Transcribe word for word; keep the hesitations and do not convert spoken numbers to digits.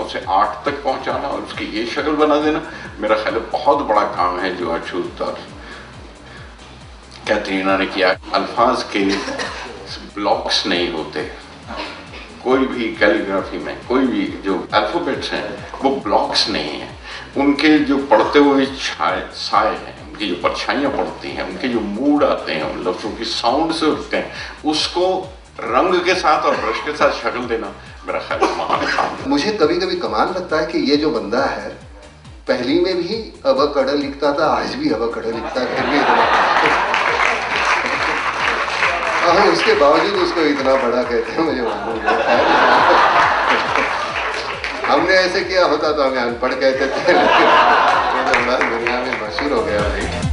नौ से आठ तक पहुंचाना और उसकी ये शक्ल बना देना, मेरा ख्याल है बहुत बड़ा काम है जो अछूत और कैटरीना ने किया। अल्फाज के ब्लॉक्स नहीं होते, कोई भी कैलीग्राफी में कोई भी जो अल्फाबेट्स हैं वो ब्लॉक्स नहीं हैं, उनके जो पढ़ते हुए छाए साए हैं, उनकी जो परछाइयाँ पड़ती हैं, उनके जो मूड आते हैं, उन लफ्ज़ों की साउंड से उठते हैं, उसको रंग के साथ और ब्रश के साथ शक्ल देना मेरा ख्याल है महान काम है। मुझे कभी कभी कमाल लगता है कि ये जो बंदा है पहली में भी अबा कड़ा लिखता था, आज भी अबा कड़ा लिखता है, फिर भी हाँ उसके बावजूद उसको इतना बड़ा कहते हैं, मुझे मालूम है। हमने ऐसे किया होता तो हमें अनपढ़ कहते थे, लेकिन दुनिया में मशहूर हो गया भाई।